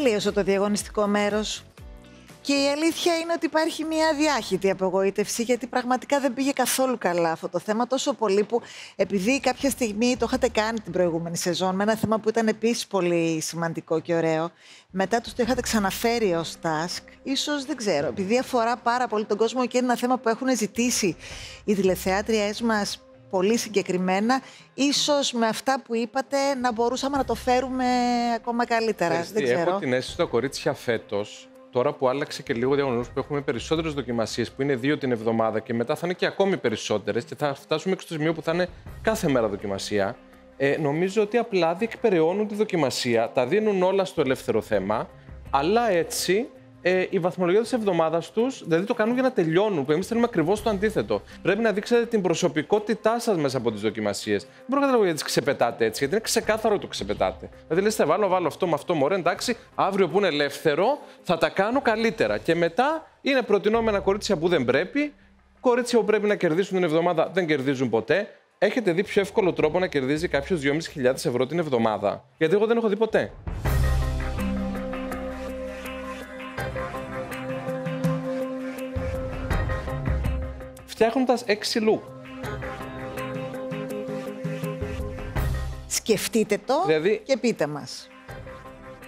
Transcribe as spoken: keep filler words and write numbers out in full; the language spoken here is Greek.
τελείωσε το διαγωνιστικό μέρος. Και η αλήθεια είναι ότι υπάρχει μια αδιάχυτη απογοήτευση, γιατί πραγματικά δεν πήγε καθόλου καλά αυτό το θέμα. Τόσο πολύ που, επειδή κάποια στιγμή το είχατε κάνει την προηγούμενη σεζόν με ένα θέμα που ήταν επίσης πολύ σημαντικό και ωραίο, μετά τους το είχατε ξαναφέρει ως task, ίσως δεν ξέρω, επειδή αφορά πάρα πολύ τον κόσμο και είναι ένα θέμα που έχουν ζητήσει οι τηλεθεάτριές μας πολύ συγκεκριμένα, ίσως με αυτά που είπατε να μπορούσαμε να το φέρουμε ακόμα καλύτερα. Ευχαριστή. Δεν ξέρω. Έχω την αίσθηση ότι τα κορίτσια φέτος, τώρα που άλλαξε και λίγο διαγωνισμούς, που έχουμε περισσότερες δοκιμασίες, που είναι δύο την εβδομάδα και μετά θα είναι και ακόμη περισσότερες και θα φτάσουμε στο σημείο που θα είναι κάθε μέρα δοκιμασία, ε, νομίζω ότι απλά διεκπεραιώνουν τη δοκιμασία, τα δίνουν όλα στο ελεύθερο θέμα, αλλά έτσι ε, η βαθμολογία της εβδομάδας τους, δηλαδή το κάνουν για να τελειώνουν, που εμείς θέλουμε ακριβώς το αντίθετο. Πρέπει να δείξετε την προσωπικότητά σας μέσα από τις δοκιμασίες. Δεν μπορώ να καταλάβω γιατί τις ξεπετάτε έτσι, γιατί είναι ξεκάθαρο το ξεπετάτε. Δηλαδή λες, θα βάλω, βάλω αυτό με αυτό, μωρέ, εντάξει, αύριο που είναι ελεύθερο θα τα κάνω καλύτερα. Και μετά είναι προτινόμενα κορίτσια που δεν πρέπει, κορίτσια που πρέπει να κερδίσουν την εβδομάδα δεν κερδίζουν ποτέ. Έχετε δει πιο εύκολο τρόπο να κερδίζει κάποιος δυόμισι χιλιάδες ευρώ την εβδομάδα? Γιατί εγώ δεν έχω δει ποτέ. Φτιάχνοντας έξι look. Σκεφτείτε το δηλαδή, και πείτε μας.